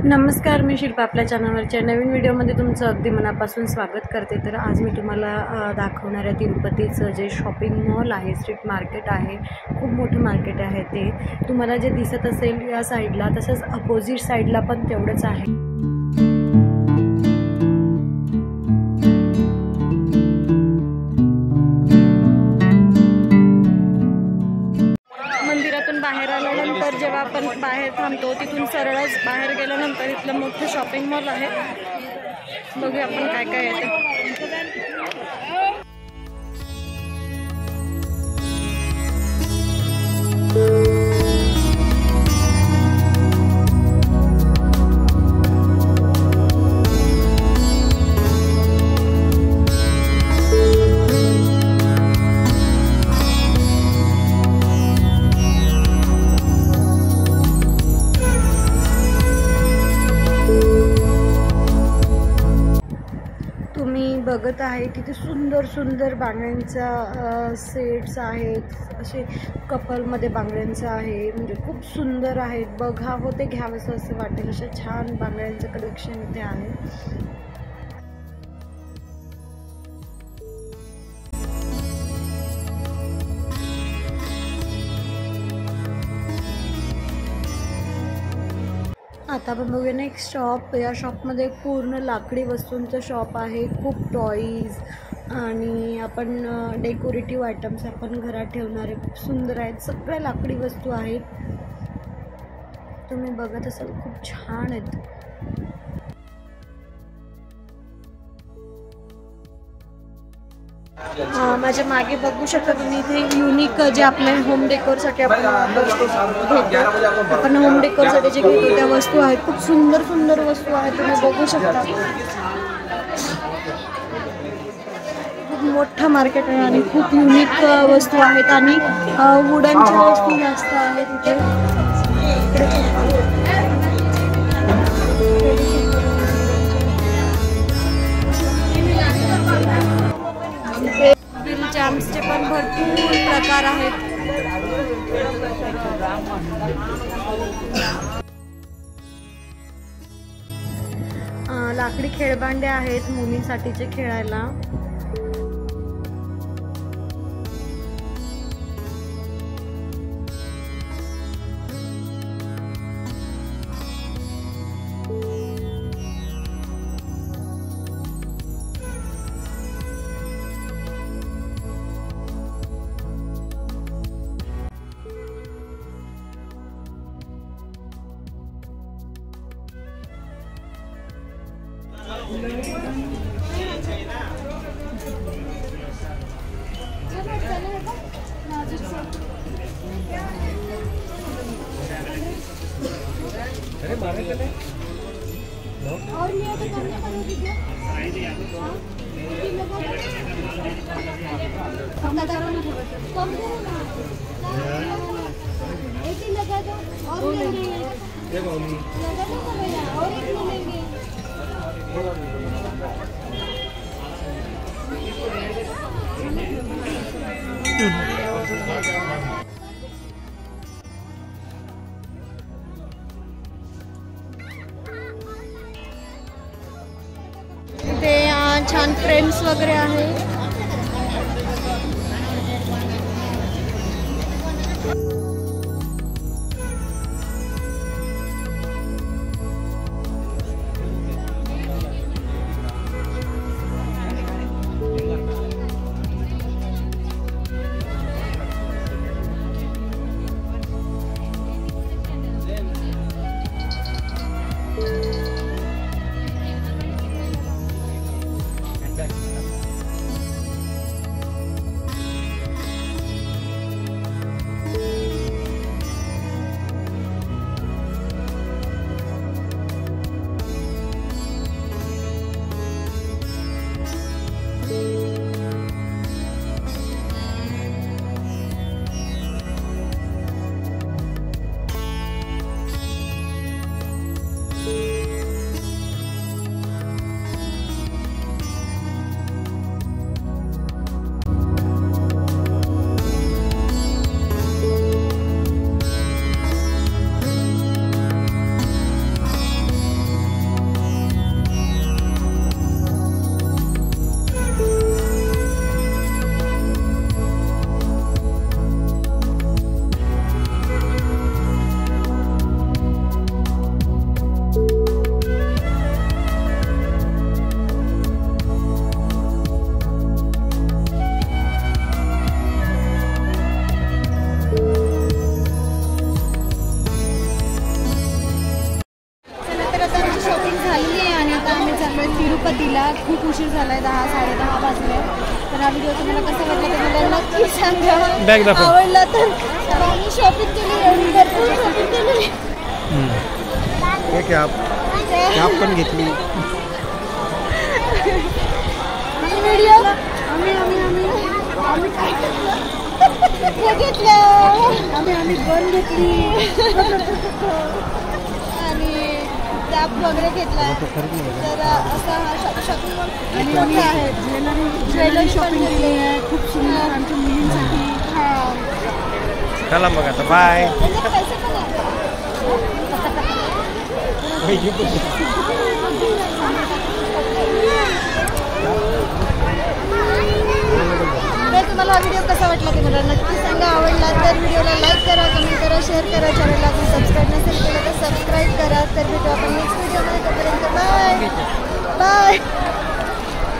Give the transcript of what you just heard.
नमस्कार, मी शिल्पा आपल्या चॅनलवरच्या नवीन व्हिडिओमध्ये तुमचं अगदी मनापासून स्वागत करते। तर आज मी तुम्हाला दाखवणार आहे तिरुपतीचं जे शॉपिंग मॉल आहे, स्ट्रीट मार्केट आहे, खूप मोठं मार्केट आहे। ते तुम्हाला जे दिसत असेल या साईडला, तसंच अपोजिट साईडला पण तेवढंच आहे। मंदिरातून बाहेर आल्यानंतर जेव्हा आपण बाहेर थांबतो, तिथून सरळच बाहेर गेल्यानंतर इथलं मोठं शॉपिंग मॉल आहे। बघूया आपण काय काय आहे बघत आहे। किती सुंदर सुंदर बांगड्यांचा सेट्स आहेत, असे कपलमध्ये बांगड्यांचं आहे, म्हणजे खूप सुंदर आहेत। बघावं ते घ्यावंसं असं वाटेल, अशा छान बांगड्यांचं कलेक्शन इथे आहे। आता आपण बघूया नेक्स्ट शॉप। या शॉपमध्ये पूर्ण लाकडी वस्तूंचं शॉप आहे। खूप टॉईज आणि आपण डेकोरेटिव्ह आयटम्स आपण घरात ठेवणारे खूप सुंदर आहेत। सगळ्या लाकडी वस्तू आहेत, तुम्ही बघत असाल खूप छान आहेत। माझ्या मागे बघू शकता तुम्ही, इथे युनिक जे आपले होम डेकोरसाठी आपण घेतो, आपण होम डेकोरसाठी जे घेतो त्या वस्तू आहेत। खूप सुंदर सुंदर वस्तू आहेत, तुम्ही बघू शकता। खूप मोठं मार्केट आहे आणि खूप युनिक वस्तू आहेत आणि वुडनच्या वस्तू जास्त आहेत इथे। जॅम्सचे पण भरपूर प्रकार आहेत। लाकडी खेळभांडे आहेत मुलींसाठीचे खेळायला। ते छान फ्रेम्स वगैरे आहे। तिरुपतीला खूप उशीर झाला आहे, 10-10:30 वाजले. तर हा व्हिडिओ तुम्हाला कसा वाटला ते मला नक्की सांगा. आवडला तर आम्ही शॉपिंग केली, भरपूर शॉपिंग केली. कॅप पण घेतली. व्हिडिओ आम्ही काय घेतलं? आम्ही गन घेतली आणि कॅप वगैरे घेतला. तर असा हा शॉपिंग मॉल आहे. ज्वेलरी शॉपिंग केली आहे खूप सुंदर आमच्या मुलींसाठी. हां चला मग आता बाय. पैसे पण तुम्हाला हा व्हिडिओ कसा वाटला ते मला नक्की सांगा. आवडला तर व्हिडिओला लाईक करा, कमेंट करा, शेअर करा.